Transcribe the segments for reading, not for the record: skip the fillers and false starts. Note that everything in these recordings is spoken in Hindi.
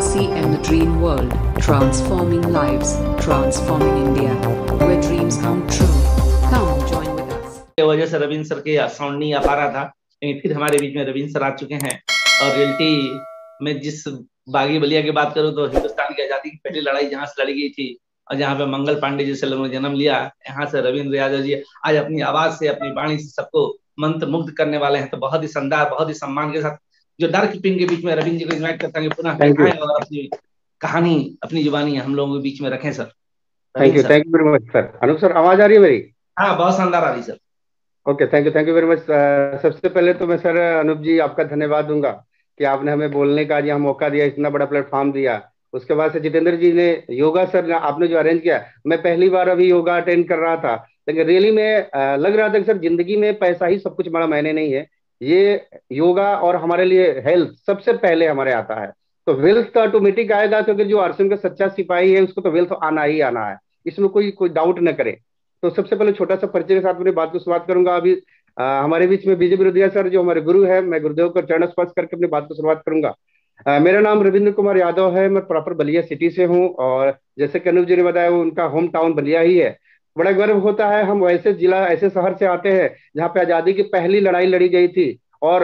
RCM the Dream World, transforming lives, transforming India, where dreams come true. Come join with us. की वजह से रविंद्र सर के साउंड नहीं आ पा रहा था, लेकिन फिर हमारे बीच में रविंद्र सर आ चुके हैं। और रियलिटी में जिस बागी बलिया की बात करूं तो हिंदुस्तान की आजादी की पहली लड़ाई जहां से लड़ी गई थी और जहां पे मंगल पांडे जैसे लोगों ने जन्म लिया, यहाँ से रविंद्र यादव जी आज अपनी आवाज से, अपनी वाणी से सबको मंत्रमुग्ध करने वाले हैं। तो बहुत ही शानदार, बहुत ही सम्मान के साथ जो डार्क पिंक के बीच में रविंद्र जी को इन्वाइट करता है पुनः आए और अपनी कहानी, अपनी जुबानी हम लोगों के बीच में रखें। Sir thank you very much sir. Anoop sir, आवाज आ रही है मेरी? हाँ, बहुत शानदार आ रही sir. Okay, thank you very much. सबसे पहले तो मैं सर अनूप जी आपका धन्यवाद दूंगा कि आपने हमें बोलने का यहाँ मौका दिया, इतना बड़ा प्लेटफॉर्म दिया। उसके बाद से जितेंद्र जी ने योगा सर आपने जो अरेंज किया, मैं पहली बार अभी योगा अटेंड कर रहा था, लेकिन रियली में लग रहा था कि सर जिंदगी में पैसा ही सब कुछ बड़ा मायने नहीं है, ये योगा और हमारे लिए हेल्थ सबसे पहले हमारे आता है। तो वेल्थ तो ऑटोमेटिक आएगा, क्योंकि जो आरसीएम का सच्चा सिपाही है उसको तो वेल्थ आना ही आना है, इसमें कोई डाउट न करे। तो सबसे पहले छोटा सा परिचय के साथ अपनी बात को शुरुआत करूंगा। अभी हमारे बीच में बीजेपी विरोधिया सर जो हमारे गुरु है, मैं गुरुदेव को चरण स्पर्श करके अपनी बात को शुरुआत करूंगा। मेरा नाम रविंद्र कुमार यादव है, मैं प्रॉपर बलिया सिटी से हूं और जैसे कनूप जी ने बताया वो उनका होम टाउन बलिया ही है। बड़ा गर्व होता है, हम वैसे जिला ऐसे शहर से आते हैं जहाँ पे आजादी की पहली लड़ाई लड़ी गई थी और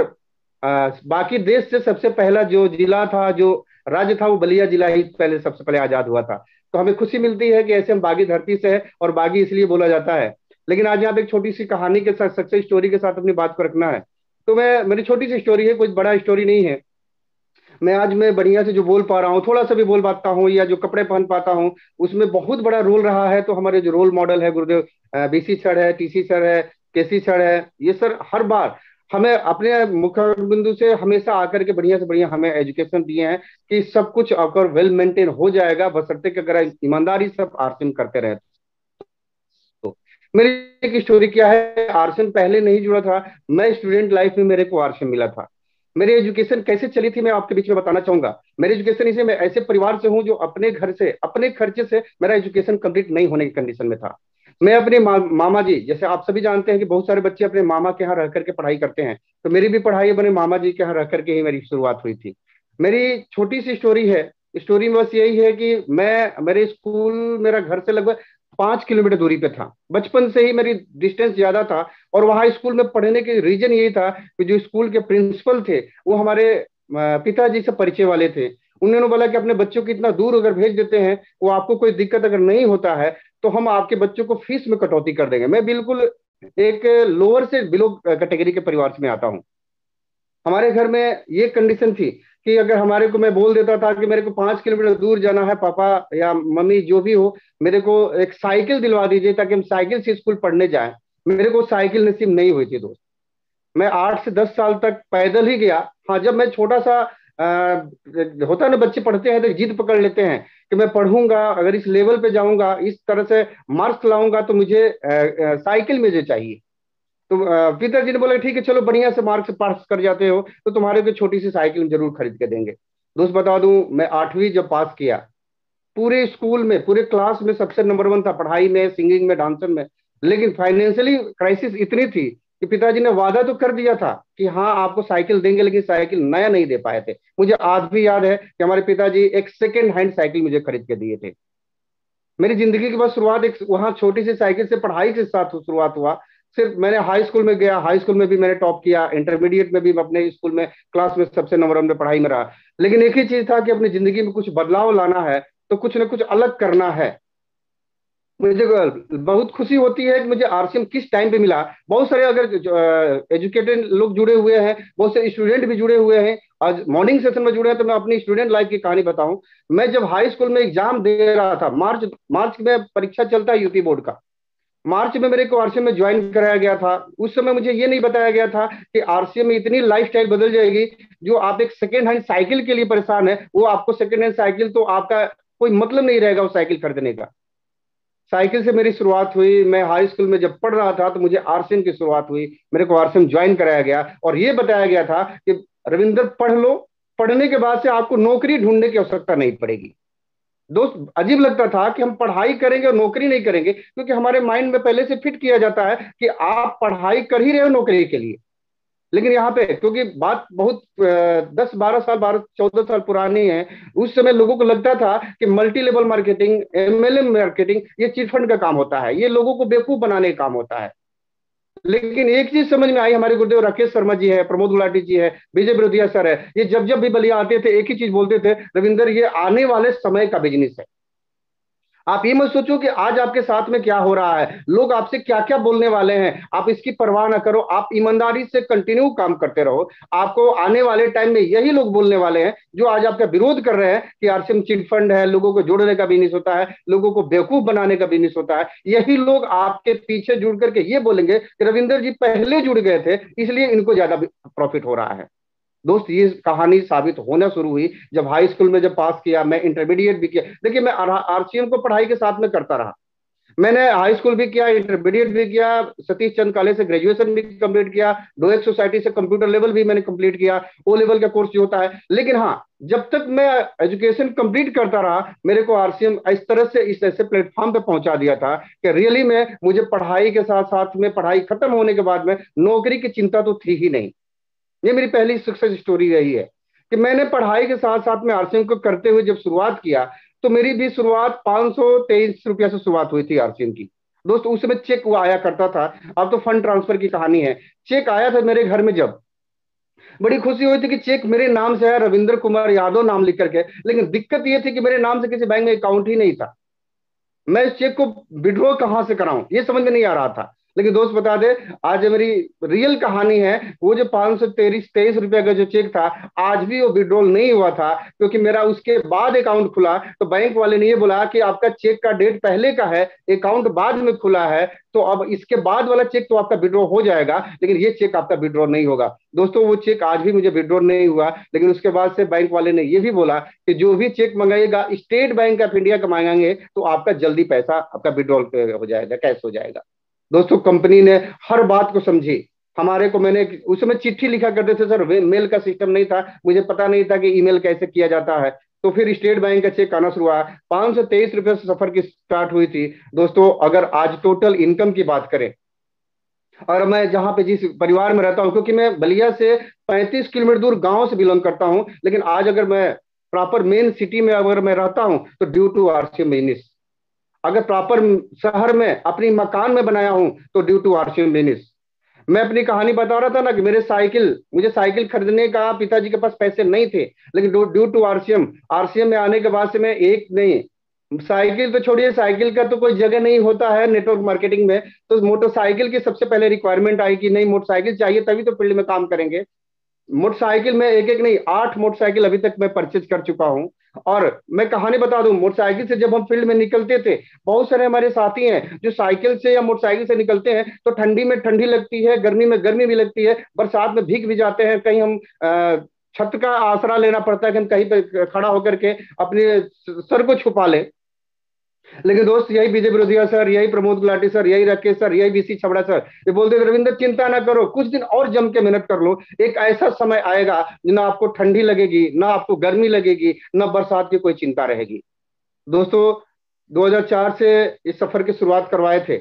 बाकी देश से सबसे पहला जो जिला था, जो राज्य था, वो बलिया जिला ही पहले सबसे पहले आजाद हुआ था। तो हमें खुशी मिलती है कि ऐसे हम बागी धरती से है, और बागी इसलिए बोला जाता है। लेकिन आज यहाँ पे एक छोटी सी कहानी के साथ, सक्सेस स्टोरी के साथ अपनी बात को रखना है। तो मेरी छोटी सी स्टोरी है, कोई बड़ा स्टोरी नहीं है। मैं बढ़िया से जो बोल पा रहा हूँ, थोड़ा सा भी बोल पाता हूँ, या जो कपड़े पहन पाता हूँ, उसमें बहुत बड़ा रोल रहा है। तो हमारे जो रोल मॉडल है गुरुदेव बीसी सर है, टीसी सर है, केसी सर है, ये सर हर बार हमें अपने मुख्य बिंदु से हमेशा आकर के बढ़िया से बढ़िया हमें एजुकेशन दिए हैं कि सब कुछ अगर वेल मेंटेन हो जाएगा, बशर्ते कि अगर ईमानदारी से आरसीएम करते रहे। तो मेरी एक स्टोरी क्या है, आरसीएम पहले नहीं जुड़ा था, मैं स्टूडेंट लाइफ में मेरे को आरसीएम मिला था। मेरी एजुकेशन कैसे चली थी मैं आपके बीच में बताना चाहूंगा। मेरी एजुकेशन इसे, मैं ऐसे परिवार से हूं जो अपने घर से, अपने खर्चे से मेरा एजुकेशन कंप्लीट नहीं होने की कंडीशन में था। मैं अपने मामा जी, जैसे आप सभी जानते हैं कि बहुत सारे बच्चे अपने मामा के यहाँ रह करके पढ़ाई करते हैं, तो मेरी भी पढ़ाई अपने मामा जी के यहाँ रह करके ही मेरी शुरुआत हुई थी। मेरी छोटी सी स्टोरी है, स्टोरी में बस यही है कि मेरे स्कूल मेरा घर से लगभग 5 किलोमीटर दूरी पे था। बचपन से ही मेरी डिस्टेंस ज्यादा था, और वहां स्कूल में पढ़ने के रीजन यही था कि जो स्कूल के प्रिंसिपल थे वो हमारे पिताजी से परिचय वाले थे। उन्होंने बोला कि अपने बच्चों को इतना दूर अगर भेज देते हैं, वो आपको कोई दिक्कत अगर नहीं होता है तो हम आपके बच्चों को फीस में कटौती कर देंगे। मैं बिल्कुल एक लोअर से बिलो कैटेगरी के परिवार से मैं आता हूँ। हमारे घर में ये कंडीशन थी कि अगर हमारे को, मैं बोल देता था कि मेरे को 5 किलोमीटर दूर जाना है, पापा या मम्मी जो भी हो, मेरे को एक साइकिल दिलवा दीजिए ताकि हम साइकिल से स्कूल पढ़ने जाएं। मेरे को साइकिल नसीब नहीं हुई थी दोस्त। मैं 8 से 10 साल तक पैदल ही गया। हाँ, जब मैं छोटा सा होता है ना, बच्चे पढ़ते हैं तो जिद पकड़ लेते हैं कि मैं पढ़ूंगा, अगर इस लेवल पे जाऊंगा, इस तरह से मार्क्स लाऊंगा तो मुझे साइकिल मुझे चाहिए। तो पिताजी ने बोला ठीक है, चलो बढ़िया से मार्क्स पास कर जाते हो तो तुम्हारे को छोटी सी साइकिल जरूर खरीद के देंगे। दोस्त बता दूं, मैं 8वीं जब पास किया, पूरे स्कूल में, पूरे क्लास में सबसे नंबर 1 था, पढ़ाई में, सिंगिंग में, डांसर में। लेकिन फाइनेंशियली क्राइसिस इतनी थी कि पिताजी ने वादा तो कर दिया था कि हाँ आपको साइकिल देंगे, लेकिन साइकिल नया नहीं दे पाए थे। मुझे आज भी याद है कि हमारे पिताजी एक सेकेंड हैंड साइकिल मुझे खरीद के दिए थे। मेरी जिंदगी की बस शुरुआत एक वहां छोटी सी साइकिल से, पढ़ाई के साथ शुरुआत हुआ। सिर्फ मैंने हाई स्कूल में गया, हाई स्कूल में भी मैंने टॉप किया, इंटरमीडिएट में भी मैं अपने स्कूल में क्लास में सबसे नंबर 1 में पढ़ाई में रहा। लेकिन एक ही चीज था कि अपनी जिंदगी में कुछ बदलाव लाना है तो कुछ ना कुछ अलग करना है। मुझे बहुत खुशी होती है कि मुझे आरसीएम किस टाइम पे मिला। बहुत सारे अगर एजुकेटेड लोग जुड़े हुए हैं, बहुत से स्टूडेंट भी जुड़े हुए हैं, आज मॉर्निंग सेशन में जुड़े हैं। तो मैं अपनी स्टूडेंट लाइफ की कहानी बताऊं। मैं जब हाई स्कूल में एग्जाम दे रहा था, मार्च में परीक्षा चलता है यूपी बोर्ड का, मार्च में मेरे को आरसीएम में ज्वाइन कराया गया था। उस समय मुझे ये नहीं बताया गया था कि आरसीएम में इतनी लाइफस्टाइल बदल जाएगी। जो आप एक सेकेंड हैंड साइकिल के लिए परेशान है, वो आपको सेकेंड हैंड साइकिल, तो आपका कोई मतलब नहीं रहेगा उस साइकिल खरीदने का। साइकिल से मेरी शुरुआत हुई। मैं हाई स्कूल में जब पढ़ रहा था तो मुझे आरसीएम की शुरुआत हुई, मेरे को आरसीएम ज्वाइन कराया गया और ये बताया गया था कि रविंदर पढ़ लो, पढ़ने के बाद से आपको नौकरी ढूंढने की आवश्यकता नहीं पड़ेगी। दोस्त, अजीब लगता था कि हम पढ़ाई करेंगे और नौकरी नहीं करेंगे, क्योंकि हमारे माइंड में पहले से फिट किया जाता है कि आप पढ़ाई कर ही रहे हो नौकरी के लिए। लेकिन यहाँ पे क्योंकि बात बहुत 10-12 साल 12-14 साल पुरानी है, उस समय लोगों को लगता था कि multi level marketing, MLM marketing ये चिट फंड का काम होता है, ये लोगों को बेवकूफ बनाने का काम होता है। लेकिन एक चीज समझ में आई, हमारे गुरुदेव राकेश शर्मा जी है, प्रमोद गुलाटी जी है, विजय बिरोदिया सर है, ये जब जब भी बलिया आते थे एक ही चीज बोलते थे, रविंदर ये आने वाले समय का बिजनेस है। आप ये मत सोचो कि आज आपके साथ में क्या हो रहा है, लोग आपसे क्या क्या बोलने वाले हैं, आप इसकी परवाह ना करो, आप ईमानदारी से कंटिन्यू काम करते रहो। आपको आने वाले टाइम में यही लोग बोलने वाले हैं जो आज आपका विरोध कर रहे हैं कि आरसीएम चिट फंड है, लोगों को जोड़ने का बिजनेस होता है, लोगों को बेवकूफ बनाने का बिजनेस होता है। यही लोग आपके पीछे जुड़ करके ये बोलेंगे कि रविंदर जी पहले जुड़ गए थे इसलिए इनको ज्यादा प्रॉफिट हो रहा है। दोस्त ये कहानी साबित होना शुरू हुई जब हाई स्कूल में जब पास किया, मैं इंटरमीडिएट भी किया। देखिए मैं आरसीएम को पढ़ाई के साथ में करता रहा, मैंने हाई स्कूल भी किया, इंटरमीडिएट भी किया, सतीश चंद कॉलेज से ग्रेजुएशन भी कंप्लीट किया, डोएक सोसाइटी से कंप्यूटर लेवल भी मैंने कंप्लीट किया, ओ लेवल का कोर्स जो होता है। लेकिन हाँ, जब तक मैं एजुकेशन कंप्लीट करता रहा, मेरे को आरसीएम इस तरह से इस ऐसे प्लेटफॉर्म पे पहुंचा दिया था कि रियली में मुझे पढ़ाई के साथ साथ में, पढ़ाई खत्म होने के बाद में नौकरी की चिंता तो थी ही नहीं। ये मेरी पहली सक्सेस स्टोरी रही है कि मैंने पढ़ाई के साथ साथ में आरसीएम को करते हुए जब शुरुआत किया, तो मेरी भी शुरुआत 523 रुपया से शुरुआत हुई थी आरसीएम की। दोस्तों उस समय चेक वो आया करता था, अब तो फंड ट्रांसफर की कहानी है। चेक आया था मेरे घर में, जब बड़ी खुशी हुई थी कि चेक मेरे नाम से है, रविंद्र कुमार यादव नाम लिख करके। लेकिन दिक्कत ये थी कि मेरे नाम से किसी बैंक में अकाउंट ही नहीं था, मैं इस चेक को विड्रॉ कहां से कराऊं ये समझ में नहीं आ रहा था। लेकिन दोस्त बता दे, आज मेरी रियल कहानी है, वो जो 523 रुपया का जो चेक था, आज भी वो विड्रॉल नहीं हुआ था, क्योंकि मेरा उसके बाद अकाउंट खुला तो बैंक वाले ने ये बोला कि आपका चेक का डेट पहले का है, अकाउंट बाद में खुला है, तो अब इसके बाद वाला चेक तो आपका विड्रॉ हो जाएगा, लेकिन ये चेक आपका विड्रॉ नहीं होगा। दोस्तों वो चेक आज भी मुझे विड्रॉ नहीं हुआ, लेकिन उसके बाद से बैंक वाले ने ये भी बोला कि जो भी चेक मंगाइएगा स्टेट बैंक ऑफ इंडिया का मंगाएंगे तो आपका जल्दी पैसा आपका विड्रॉल हो जाएगा, कैश हो जाएगा। दोस्तों कंपनी ने हर बात को समझी। हमारे को, मैंने उस समय चिट्ठी लिखा करते थे सर, मेल का सिस्टम नहीं था, मुझे पता नहीं था कि ईमेल कैसे किया जाता है। तो फिर स्टेट बैंक का चेक आना शुरू हुआ, 523 रुपये से सफर की स्टार्ट हुई थी। दोस्तों अगर आज टोटल इनकम की बात करें, और मैं जहां पे जिस परिवार में रहता हूं, क्योंकि मैं बलिया से 35 किलोमीटर दूर गांव से बिलोंग करता हूं, लेकिन आज अगर मैं प्रॉपर मेन सिटी में अगर मैं रहता हूं तो ड्यू टू आरसीएम बिजनेस। अगर प्रॉपर शहर में अपनी मकान में बनाया हूं तो ड्यू टू आरसीएम बिजनेस। मैं अपनी कहानी बता रहा था ना कि मुझे साइकिल खरीदने का पिताजी के पास पैसे नहीं थे, लेकिन ड्यू टू आरसीएम, आरसीएम में आने के बाद से मैं एक नहीं, साइकिल तो छोड़िए, साइकिल का तो कोई जगह नहीं होता है नेटवर्क मार्केटिंग में, तो मोटरसाइकिल की सबसे पहले रिक्वायरमेंट आई कि नहीं मोटरसाइकिल चाहिए तभी तो फील्ड में काम करेंगे। मोटरसाइकिल में एक एक नहीं 8 मोटरसाइकिल अभी तक मैं परचेज कर चुका हूं। और मैं कहानी बता दूं, मोटरसाइकिल से जब हम फील्ड में निकलते थे, बहुत सारे हमारे साथी हैं जो साइकिल से या मोटरसाइकिल से निकलते हैं, तो ठंडी में ठंडी लगती है, गर्मी में गर्मी भी लगती है, बरसात में भीग भी जाते हैं, कहीं हम छत का आसरा लेना पड़ता है कि हम कहीं पे खड़ा होकर के अपने सर को छुपा लें। लेकिन दोस्त यही विजय बिरोदिया सर, यही प्रमोद गुलाटी सर, यही राकेश सर, यही बीसी छबड़ा सर, ये बोलते रविंद्र चिंता ना करो, कुछ दिन और जम के मेहनत कर लो, एक ऐसा समय आएगा ना आपको ठंडी लगेगी, ना आपको गर्मी लगेगी, ना बरसात की कोई चिंता रहेगी। दोस्तों 2004 से इस सफर की शुरुआत करवाए थे।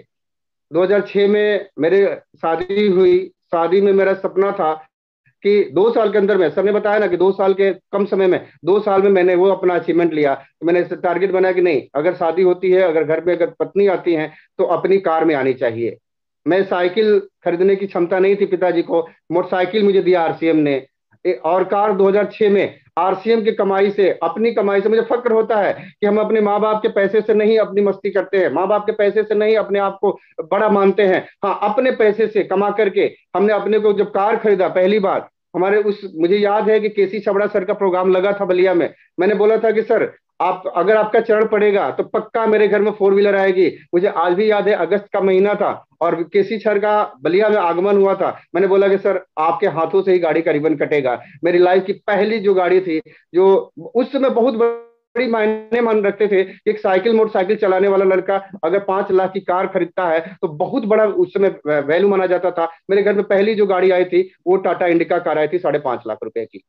2006 में मेरे शादी हुई। शादी में मेरा सपना था कि 2 साल के अंदर में, सर ने बताया ना कि 2 साल के कम समय में, 2 साल में मैंने वो अपना अचीवमेंट लिया। तो मैंने टारगेट बनाया कि नहीं, अगर शादी होती है, अगर घर में अगर पत्नी आती है तो अपनी कार में आनी चाहिए। मैं साइकिल खरीदने की क्षमता नहीं थी पिताजी को, मोटरसाइकिल मुझे दिया आरसीएम ने, और कार 2006 में आरसीएम की कमाई से, अपनी कमाई से। मुझे फक्र होता है कि हम अपने माँ बाप के पैसे से नहीं अपनी मस्ती करते हैं, माँ बाप के पैसे से नहीं अपने आप को बड़ा मानते हैं, हाँ अपने पैसे से कमा करके हमने अपने को जब कार खरीदा पहली बार, हमारे उस, मुझे याद है कि केसी छबड़ा सर का प्रोग्राम लगा था बलिया में, मैंने बोला था कि सर आप, अगर आपका चरण पड़ेगा तो पक्का मेरे घर में 4 व्हीलर आएगी। मुझे आज भी याद है, अगस्त का महीना था और केसी सर का बलिया में आगमन हुआ था। मैंने बोला कि सर आपके हाथों से ही गाड़ी का रिबन कटेगा। मेरी लाइफ की पहली जो गाड़ी थी, जो उस समय बहुत बड़ी मायने मान रखते थे, एक मोटरसाइकिल चलाने वाला लड़का अगर 5 लाख की कार खरीदता है तो बहुत बड़ा उस समय वैल्यू माना जाता था। मेरे घर में पहली जो गाड़ी आई थी वो टाटा इंडिका कार आई थी 5.5 लाख रुपए की।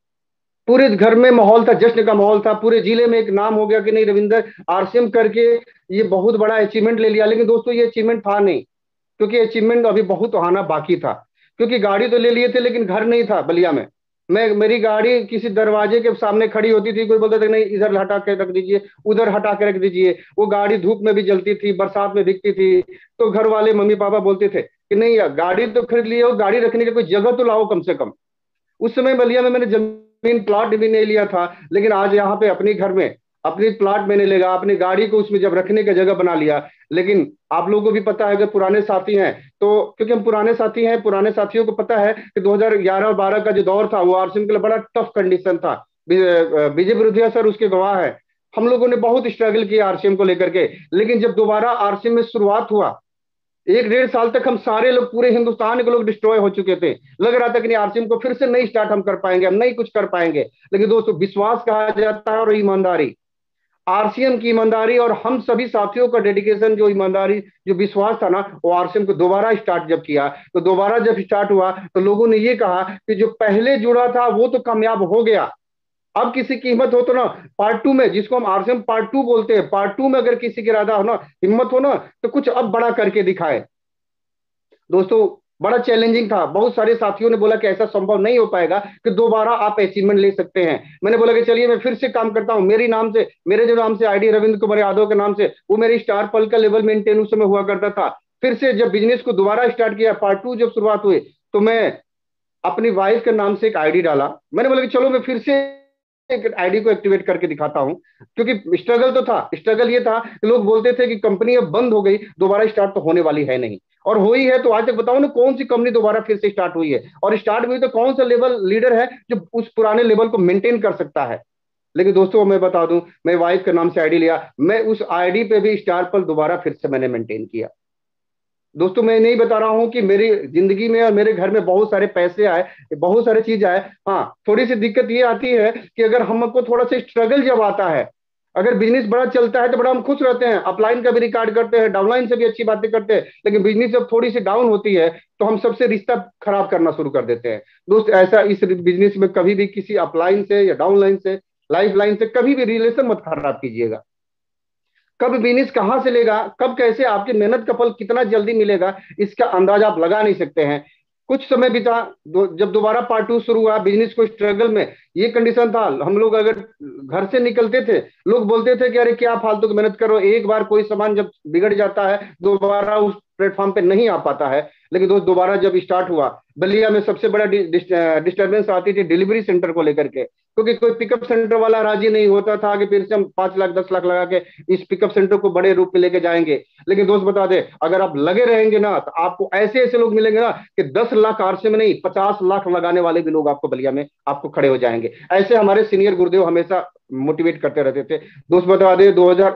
पूरे घर में माहौल था, जश्न का माहौल था, पूरे जिले में एक नाम हो गया कि नहीं रविंदर आरसीएम करके ये बहुत बड़ा अचीवमेंट ले लिया। लेकिन दोस्तों ये अचीवमेंट था नहीं, क्योंकि अचीवमेंट अभी बहुत आना बाकी था। क्योंकि गाड़ी तो ले लिए थे लेकिन घर नहीं था बलिया में। मेरी गाड़ी किसी दरवाजे के सामने खड़ी होती थी, कोई बोलता था नहीं इधर हटा के रख दीजिए, उधर हटा के रख दीजिए। वो गाड़ी धूप में भी जलती थी, बरसात में भीगती थी। तो घर वाले मम्मी पापा बोलते थे कि नहीं यार, गाड़ी तो खरीद लिए हो, गाड़ी रखने की कोई जगह तो लाओ कम से कम। उस समय बलिया में मैंने जमीन प्लॉट भी नहीं लिया था, लेकिन आज यहाँ पे अपने घर में अपनी प्लॉट मैंने लेगा, अपनी गाड़ी को उसमें जब रखने की जगह बना लिया। लेकिन आप लोगों को भी पता है, अगर पुराने साथी हैं तो, क्योंकि हम पुराने साथी हैं, पुराने साथियों को पता है कि 2011 और 12 का जो दौर था वो आरसीएम के लिए बड़ा टफ कंडीशन था। विजय विरोधिया सर उसके गवाह है। हम लोगों ने बहुत स्ट्रगल किया आरसीएम को लेकर के, लेकिन जब दोबारा आरसीएम में शुरुआत हुआ, 1 डेढ़ साल तक हम सारे लोग, पूरे हिंदुस्तान के लोग डिस्ट्रॉय हो चुके थे। लग रहा था कि नहीं आरसीएम को फिर से नहीं स्टार्ट हम कर पाएंगे, हम नहीं कुछ कर पाएंगे। लेकिन दोस्तों, विश्वास कहा जाता है और ईमानदारी, आरसीएम की ईमानदारी और हम सभी साथियों का डेडिकेशन, जो ईमानदारी, जो विश्वास था ना, वो आरसीएम को दोबारा स्टार्ट जब किया, तो दोबारा जब स्टार्ट हुआ तो लोगों ने ये कहा कि जो पहले जुड़ा था वो तो कामयाब हो गया, अब किसी की हिम्मत हो तो ना पार्ट 2 में, जिसको हम आरसीएम पार्ट 2 बोलते हैं, पार्ट 2 में अगर किसी की इरादा हो ना, हिम्मत हो ना, तो कुछ अब बड़ा करके दिखाए। दोस्तों, बड़ा चैलेंजिंग था। बहुत सारे साथियों ने बोला कि ऐसा संभव नहीं हो पाएगा कि दोबारा आप अचीवमेंट ले सकते हैं। मैंने बोला कि चलिए मैं फिर से काम करता हूं, मेरी नाम से, मेरे जो नाम से आईडी रविंद्र कुमार यादव के नाम से, वो मेरी स्टार पल का लेवल मेंटेन उस समय हुआ करता था। फिर से जब बिजनेस को दोबारा स्टार्ट किया, पार्ट 2 जब शुरुआत हुई, तो मैं अपनी वाइफ के नाम से एक आईडी डाला। मैंने बोला कि चलो मैं फिर से एक आईडी को एक्टिवेट करके दिखाता हूं, क्योंकि स्ट्रगल तो था। स्ट्रगल ये था कि लोग बोलते थे कि कंपनी अब बंद हो गई, दोबारा स्टार्ट तो होने वाली है नहीं, और हुई है। तो आज तक बताओ ना, कौन सी कंपनी दोबारा फिर से स्टार्ट हुई है, और स्टार्ट हुई तो कौन सा लेवल लीडर है जो उस पुराने लेवल को मेंटेन कर सकता है। लेकिन दोस्तों, मैं बता दूं, मैं वाइफ के नाम से आईडी लिया, मैं उस आईडी पे भी स्टार पल दोबारा फिर से मैंने मेंटेन किया। दोस्तों, मैं नहीं बता रहा हूं कि मेरी जिंदगी में और मेरे घर में बहुत सारे पैसे आए, बहुत सारे चीज आए। हाँ, थोड़ी सी दिक्कत ये आती है कि अगर हमको थोड़ा सा स्ट्रगल जब आता है, अगर बिजनेस बड़ा चलता है तो बड़ा हम खुश रहते हैं, अपलाइन का भी रिकॉर्ड करते हैं, डाउनलाइन से भी अच्छी बातें करते हैं, लेकिन बिजनेस जब थोड़ी सी डाउन होती है तो हम सबसे रिश्ता खराब करना शुरू कर देते हैं। दोस्त, ऐसा इस बिजनेस में कभी भी किसी अपलाइन से या डाउनलाइन से, लाइफ लाइन से कभी भी रिलेशन मत खराब कीजिएगा। कब बिजनेस कहां से लेगा, कब कैसे आपकी मेहनत का फल कितना जल्दी मिलेगा, इसका अंदाजा आप लगा नहीं सकते हैं। कुछ समय बीता, जब दोबारा पार्ट 2 शुरू हुआ, बिजनेस को स्ट्रगल में ये कंडीशन था, हम लोग अगर घर से निकलते थे, लोग बोलते थे कि अरे क्या फालतू की मेहनत करो, एक बार कोई सामान जब बिगड़ जाता है दोबारा उस प्लेटफॉर्म पे नहीं आ पाता है। लेकिन दोस्त, दोबारा जब स्टार्ट हुआ, बलिया में सबसे बड़ा डिस्टर्बेंस आती थी डिलीवरी सेंटर को लेकर के, क्योंकि कोई पिकअप सेंटर वाला राजी नहीं होता था कि फिर से हम 5 लाख 10 लाख लगा के इस पिकअप सेंटर को बड़े रूप में लेके जाएंगे। लेकिन दोस्त, बता दे, अगर आप लगे रहेंगे ना तो आपको ऐसे ऐसे लोग मिलेंगे ना कि 10 लाख आरसीएम में नहीं, 50 लाख लगाने वाले भी लोग आपको बलिया में आपको खड़े हो जाएंगे। ऐसे हमारे सीनियर गुरुदेव हमेशा मोटिवेट करते रहते थे। दोस्त, बता दे,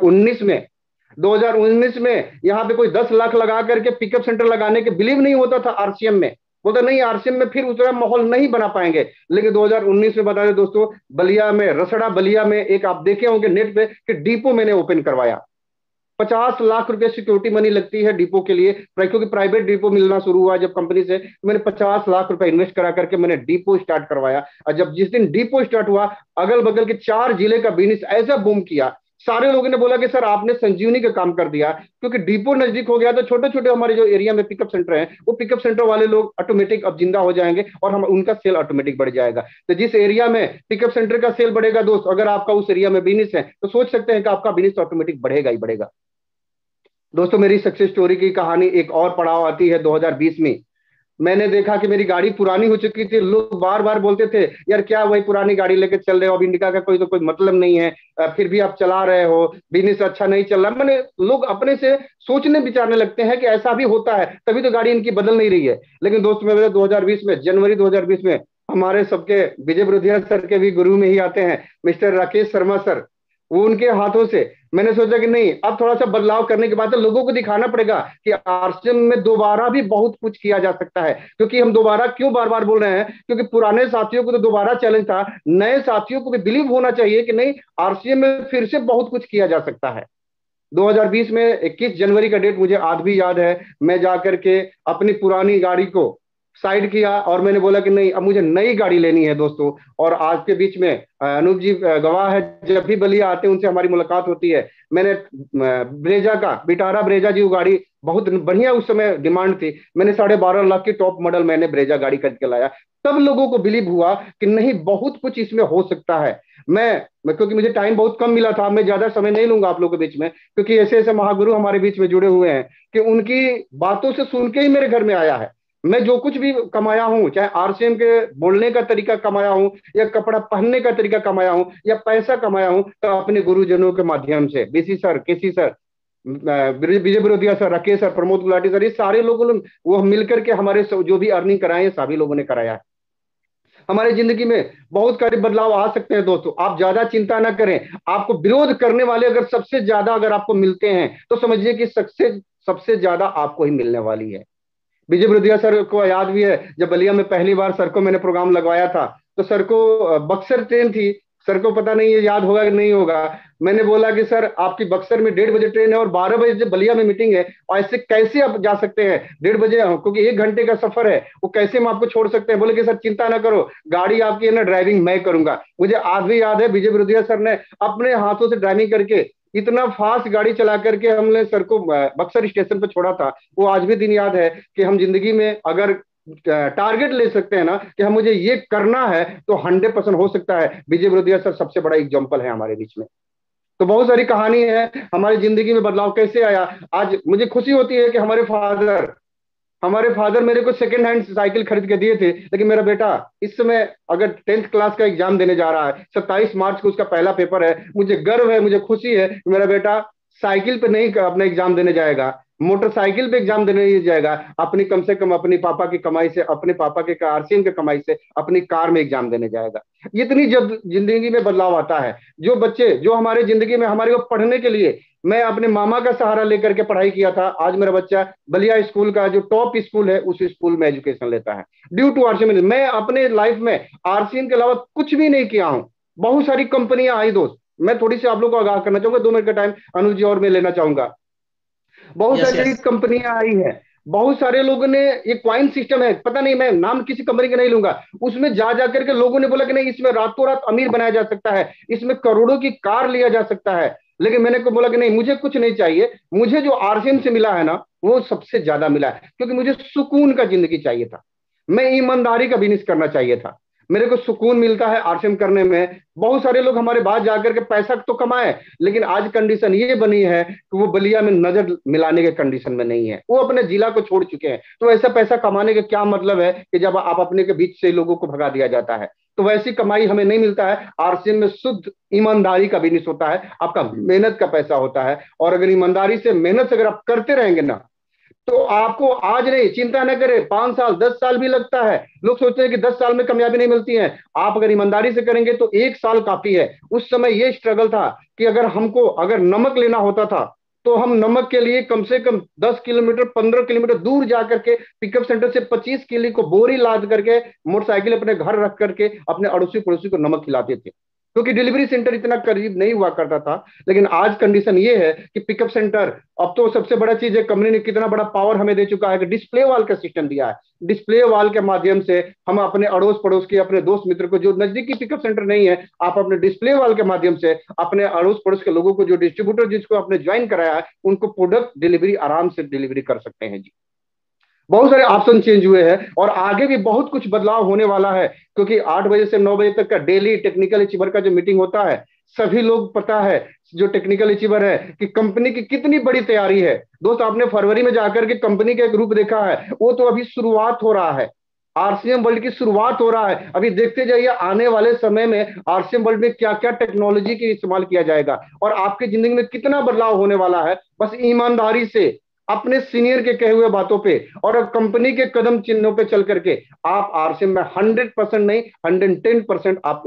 2019 में यहाँ पे कोई 10 लाख लगा करके पिकअप सेंटर लगाने के बिलीव नहीं होता था आरसीएम में। बोलता नहीं, आरसीएम में फिर उतना माहौल नहीं बना पाएंगे। लेकिन 2019 में बता दें दोस्तों, बलिया में, रसड़ा बलिया में, एक आप देखे होंगे नेट पे कि डिपो मैंने ओपन करवाया। 50 लाख रुपए सिक्योरिटी मनी लगती है डिपो के लिए, क्योंकि प्राइवेट डिपो मिलना शुरू हुआ जब कंपनी से, मैंने 50 लाख रुपए इन्वेस्ट करा करके मैंने डिपो स्टार्ट करवाया। और जब जिस दिन डिपो स्टार्ट हुआ, अगल बगल के 4 जिले का बिजनेस ऐसा बूम किया, सारे लोगों ने बोला कि सर आपने संजीवनी का काम कर दिया, क्योंकि डिपो नजदीक हो गया तो छोटे छोटे हमारे जो एरिया में पिकअप सेंटर हैं, वो पिकअप सेंटर वाले लोग ऑटोमेटिक अब जिंदा हो जाएंगे और हम उनका सेल ऑटोमेटिक बढ़ जाएगा। तो जिस एरिया में पिकअप सेंटर का सेल बढ़ेगा दोस्त, अगर आपका उस एरिया में बिजनेस है तो सोच सकते हैं कि आपका बिजनेस ऑटोमेटिक बढ़ेगा ही बढ़ेगा। दोस्तों, मेरी सक्सेस स्टोरी की कहानी एक और पड़ाव आती है 2020 में। मैंने देखा कि मेरी गाड़ी पुरानी हो चुकी थी। लोग बार बार बोलते थे, यार क्या वही पुरानी गाड़ी लेकर चल रहे हो, अब इंडिका का कोई तो कोई मतलब नहीं है, फिर भी आप चला रहे हो, बिजनेस अच्छा नहीं चल रहा। मैंने, लोग अपने से सोचने विचारने लगते हैं कि ऐसा भी होता है, तभी तो गाड़ी इनकी बदल नहीं रही है। लेकिन दोस्त, मैं 2020 में, जनवरी 2020 में, हमारे सबके विजय विरोधिया सर के भी गुरु में ही आते हैं मिस्टर राकेश शर्मा सर, वो उनके हाथों से मैंने सोचा कि नहीं, अब थोड़ा सा बदलाव करने के बाद तो लोगों को दिखाना पड़ेगा कि आरसीएम में दोबारा भी बहुत कुछ किया जा सकता है। क्योंकि हम दोबारा क्यों बार बार बोल रहे हैं, क्योंकि पुराने साथियों को तो दोबारा चैलेंज था, नए साथियों को भी बिलीव होना चाहिए कि नहीं, आरसीएम में फिर से बहुत कुछ किया जा सकता है। 2020 में 21 जनवरी का डेट मुझे आज भी याद है। मैं जाकर के अपनी पुरानी गाड़ी को साइड किया और मैंने बोला कि नहीं, अब मुझे नई गाड़ी लेनी है दोस्तों। और आज के बीच में अनूप जी गवाह है, जब भी बलिया आते हैं उनसे हमारी मुलाकात होती है। मैंने ब्रेजा का विटारा ब्रेजा जी, वो गाड़ी बहुत बढ़िया उस समय डिमांड थी, मैंने 12.5 लाख की टॉप मॉडल मैंने ब्रेजा गाड़ी खरीद के लाया। तब लोगों को बिलीव हुआ कि नहीं, बहुत कुछ इसमें हो सकता है। क्योंकि मुझे टाइम बहुत कम मिला था, मैं ज्यादा समय नहीं लूंगा आप लोगों के बीच में, क्योंकि ऐसे ऐसे महागुरु हमारे बीच में जुड़े हुए हैं कि उनकी बातों से सुन के ही मेरे घर में आया है। मैं जो कुछ भी कमाया हूं, चाहे आरसीएम के बोलने का तरीका कमाया हूं, या कपड़ा पहनने का तरीका कमाया हूं, या पैसा कमाया हूं, तो अपने गुरुजनों के माध्यम से, BC sir, KC sir, Vijay Birodiya sir, Rakesh sir, Pramod Gulati sir, ये सारे लोगों ने वो मिलकर के हमारे जो भी अर्निंग कराए हैं सभी लोगों ने कराया है। हमारे जिंदगी में बहुत सारे बदलाव आ सकते हैं दोस्तों, आप ज्यादा चिंता ना करें। आपको विरोध करने वाले अगर सबसे ज्यादा अगर आपको मिलते हैं तो समझिए कि सक्सेस सबसे ज्यादा आपको ही मिलने वाली है। विजय बिरोदिया सर को याद भी है, जब बलिया में पहली बार सर को मैंने प्रोग्राम लगवाया था, तो सर को बक्सर ट्रेन थी, सर को पता नहीं ये याद होगा कि नहीं होगा। मैंने बोला कि सर आपकी बक्सर में 1:30 ट्रेन है और 12 बजे जब बलिया में मीटिंग है, और ऐसे कैसे आप जा सकते हैं 1:30 बजे, क्योंकि 1 घंटे का सफर है, वो कैसे हम आपको छोड़ सकते हैं। बोले कि सर चिंता ना करो, गाड़ी आपकी है ना, ड्राइविंग मैं करूंगा। मुझे आज भी याद है, विजय बिरोदिया सर ने अपने हाथों से ड्राइविंग करके इतना फास्ट गाड़ी चला करके हमने सर को बक्सर स्टेशन पर छोड़ा था। वो आज भी दिन याद है कि हम जिंदगी में अगर टारगेट ले सकते हैं ना कि हम मुझे ये करना है, तो 100% हो सकता है। विजय बिरोदिया सर सबसे बड़ा एग्जाम्पल है हमारे बीच में। तो बहुत सारी कहानी है हमारी जिंदगी में बदलाव कैसे आया। आज मुझे खुशी होती है कि हमारे फादर मेरे को सेकंड हैंड साइकिल खरीद के दिए थे, लेकिन मेरा बेटा इस समय अगर 10th क्लास का एग्जाम देने जा रहा है, 27 मार्च को उसका पहला पेपर है, मुझे गर्व है, मुझे खुशी है कि मेरा बेटा साइकिल पे नहीं अपना एग्जाम देने जाएगा, मोटरसाइकिल पे एग्जाम देने नहीं जाएगा, अपनी कम से कम अपनी पापा की कमाई से, अपने पापा के आरसीएम की कमाई से अपनी कार में एग्जाम देने जाएगा। इतनी जब जिंदगी में बदलाव आता है, जो बच्चे जो हमारे जिंदगी में हमारे को पढ़ने के लिए, मैं अपने मामा का सहारा लेकर के पढ़ाई किया था, आज मेरा बच्चा बलिया स्कूल का जो टॉप स्कूल है उस स्कूल में एजुकेशन लेता है ड्यू टू आरसीएम। मैं अपने लाइफ में आरसीएम के अलावा कुछ भी नहीं किया हूं। बहुत सारी कंपनियां आई दोस्त, मैं थोड़ी सी आप लोग को आगाह करना चाहूंगा, 2 मिनट का टाइम अनुज जी और मैं लेना चाहूंगा। बहुत यस सारी यस। कंपनियां आई हैं, बहुत सारे लोगों ने, ये क्वाइन सिस्टम है, पता नहीं, मैं नाम किसी कंपनी का नहीं लूंगा, उसमें जा जा करके लोगों ने बोला कि नहीं, इसमें रातों रात अमीर बनाया जा सकता है, इसमें करोड़ों की कार लिया जा सकता है। लेकिन मैंने को बोला कि नहीं, मुझे कुछ नहीं चाहिए, मुझे जो आरसीएम से मिला है ना वो सबसे ज्यादा मिला है, क्योंकि मुझे सुकून का जिंदगी चाहिए था, मैं ईमानदारी का बिजनेस करना चाहिए था, मेरे को सुकून मिलता है आरसीएम करने में। बहुत सारे लोग हमारे पास जाकर के पैसा तो कमाए, लेकिन आज कंडीशन ये बनी है कि वो बलिया में नजर मिलाने के कंडीशन में नहीं है, वो अपने जिला को छोड़ चुके हैं। तो ऐसा पैसा कमाने का क्या मतलब है कि जब आप अपने के बीच से लोगों को भगा दिया जाता है। तो वैसी कमाई हमें नहीं मिलता है। आरसीएम में शुद्ध ईमानदारी का बिजनेस होता है, आपका मेहनत का पैसा होता है, और अगर ईमानदारी से मेहनत से अगर आप करते रहेंगे ना, तो आपको आज नहीं, चिंता न करें, 5 साल 10 साल भी लगता है। लोग सोचते हैं कि 10 साल में कामयाबी नहीं मिलती है, आप अगर ईमानदारी से करेंगे तो 1 साल काफी है। उस समय ये स्ट्रगल था कि अगर नमक लेना होता था, तो हम नमक के लिए कम से कम 10 किलोमीटर 15 किलोमीटर दूर जाकर के पिकअप सेंटर से 25 किलो को बोरी लाद करके मोटरसाइकिल अपने घर रख करके अपने अड़ोसी पड़ोसी को नमक खिलाते थे, क्योंकि डिलीवरी सेंटर इतना करीब नहीं हुआ करता था। लेकिन आज कंडीशन ये है कि पिकअप सेंटर, अब तो सबसे बड़ा चीज है, कंपनी ने कितना बड़ा पावर हमें दे चुका है कि डिस्प्ले वॉल का सिस्टम दिया है। डिस्प्ले वॉल के माध्यम से हम अपने अड़ोस पड़ोस के, अपने दोस्त मित्र को, जो नजदीकी पिकअप सेंटर नहीं है, आप अपने डिस्प्ले वॉल के माध्यम से अपने अड़ोस पड़ोस के लोगों को, जो डिस्ट्रीब्यूटर जिसको आपने ज्वाइन कराया है, उनको प्रोडक्ट डिलीवरी आराम से डिलीवरी कर सकते हैं जी। बहुत सारे ऑप्शन चेंज हुए हैं और आगे भी बहुत कुछ बदलाव होने वाला है, क्योंकि 8 बजे से 9 बजे तक का डेली टेक्निकल अचीवर का जो मीटिंग होता है, सभी लोग पता है जो टेक्निकल अचीवर है कि कंपनी की कितनी बड़ी तैयारी है। दोस्त, आपने फरवरी में जाकर के कंपनी का एक रूप देखा है, वो तो अभी शुरुआत हो रहा है, आरसीएम वर्ल्ड की शुरुआत हो रहा है। अभी देखते जाइए आने वाले समय में आरसीएम वर्ल्ड में क्या क्या टेक्नोलॉजी का इस्तेमाल किया जाएगा और आपकी जिंदगी में कितना बदलाव होने वाला है। बस ईमानदारी से, अपने सीनियर के कहे हुए बातों पे और कंपनी के कदम चिन्हों पे चल करके आप आरसीएम में 100% नहीं 110% आप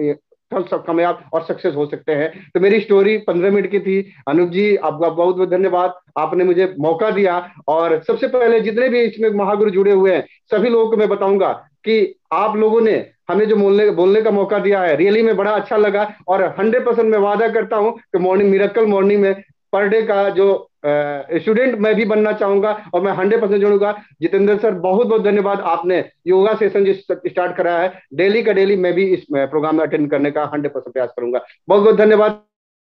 कामयाब और सक्सेस हो सकते हैं। तो मेरी स्टोरी 15 मिनट की थी। अनूप जी, आपका बहुत बहुत धन्यवाद, आपने मुझे मौका दिया। और सबसे पहले जितने भी इसमें महागुरु जुड़े हुए हैं सभी लोगों को मैं बताऊंगा कि आप लोगों ने हमें जो बोलने का मौका दिया है, रियली में बड़ा अच्छा लगा। और 100% मैं वादा करता हूं कि मॉर्निंग मिरेकल मॉर्निंग में पर डे का जो स्टूडेंट मैं भी बनना चाहूंगा और मैं 100% जोड़ूंगा। जितेंद्र सर, बहुत बहुत धन्यवाद। आपने योगा सेशन जो स्टार्ट कराया है, डेली का डेली मैं भी इस प्रोग्राम में अटेंड करने का 100% प्रयास करूंगा। बहुत बहुत धन्यवाद।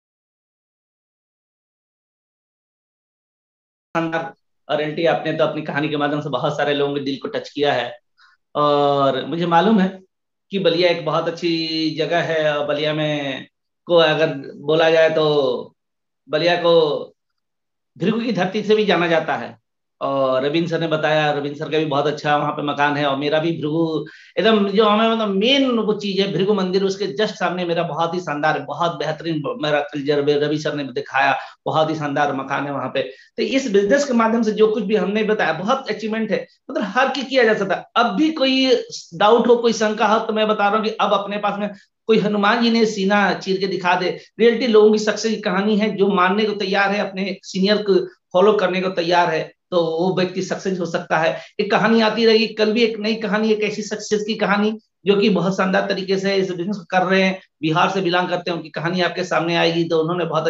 और एलटी, आपने तो अपनी कहानी के माध्यम से बहुत सारे लोगों के दिल को टच किया है। और मुझे मालूम है कि बलिया एक बहुत अच्छी जगह है, और बलिया में को अगर बोला जाए तो बलिया को भृगु की धरती से भी जाना जाता है। और रविंद्र सर ने बताया, रविंद्र सर का भी बहुत अच्छा वहां पे मकान है, और मेरा भी भृगु एकदम जो हमें मतलब मेन वो चीज है भृगु मंदिर, उसके जस्ट सामने मेरा बहुत ही शानदार, बहुत बेहतरीन मेरा कल रवि सर ने दिखाया, बहुत ही शानदार मकान है वहां पे। तो इस बिजनेस के माध्यम से जो कुछ भी हमने बताया बहुत अचीवमेंट है, मतलब हर की किया जा सकता है। अब भी कोई डाउट हो, कोई शंका हो, तो मैं बता रहा हूँ कि अब अपने पास में कोई हनुमान जी ने सीना चीर के दिखा दे। रियलिटी लोगों की सक्सेस की कहानी है, जो मानने को तैयार है, अपने सीनियर को फॉलो करने को तैयार है, तो वो व्यक्ति सक्सेस हो सकता है। एक कहानी आती रहेगी, कल भी एक नई कहानी, एक ऐसी सक्सेस की कहानी जो कि बहुत शानदार तरीके से इस बिजनेस को कर रहे हैं, बिहार से बिलोंग करते हैं, उनकी कहानी आपके सामने आएगी। तो उन्होंने बहुत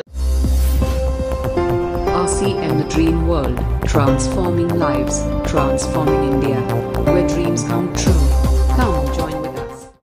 RCM The Dream World, transforming lives, transforming India, where dreams come true. Come